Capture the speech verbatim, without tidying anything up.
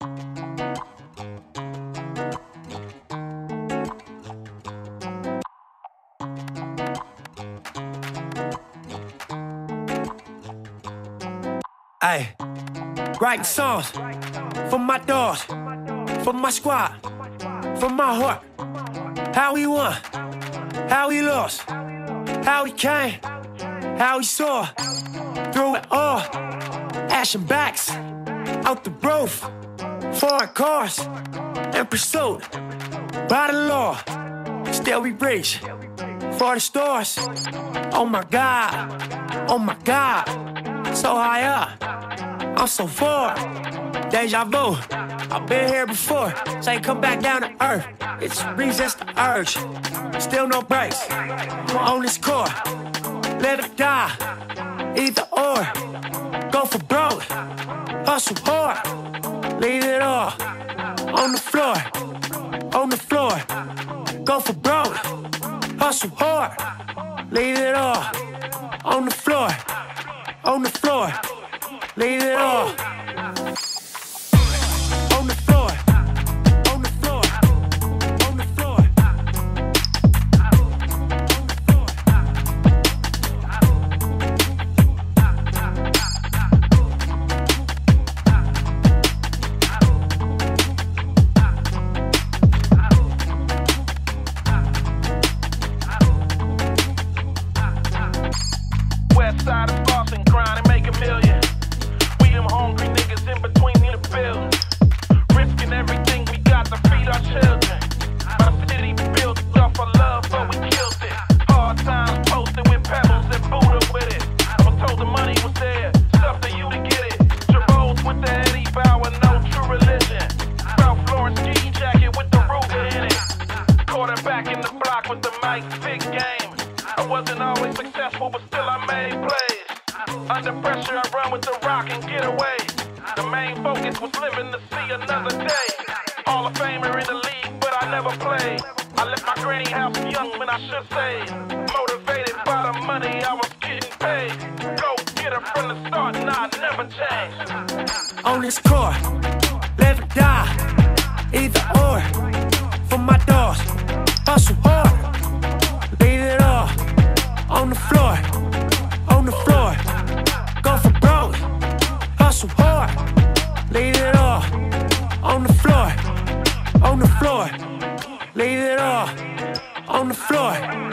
Ay, writing songs for my dogs, for my squad, for my heart. How he won, how he lost, how he came, how he saw. Through it all, ashen backs, out the roof, foreign cars, in pursuit, by the law. Still we reach for the stars. Oh my God, oh my God, so high up, I'm so far. Deja vu, I've been here before. Say come back down to earth, it's resist the urge. Still no breaks, on this core. Live or die, either or. Go for broke, hustle hard. Leave it all on the floor, on the floor. Go for broke, hustle hard. Leave it all on the floor, on the floor. Leave it all. Side of Boston, grind and make a million. We them hungry niggas in between the buildings, risking everything we got to feed our children. My city built off of love, but we killed it. Hard times posted with pebbles and Buddha with it. I was told the money was there, it's up to you to get it. Jerome with the Eddie Bauer, no true religion. Ralph Lauren ski jacket with the Ruger in it. Quarterback in the block with the mic, big game. I wasn't always successful, but still I made plays. Under pressure, I run with the rock and get away. The main focus was living to see another day. Hall of Famer in the league, but I never played. I left my granny house young when I should say. Motivated by the money, I was getting paid. Go get her from the start, and I never changed. On this core, live or die, either or. For my dogs, hustle hard. Leave it all on the floor, on the floor. Go for broke, hustle hard. Leave it all on the floor, on the floor. Leave it all on the floor.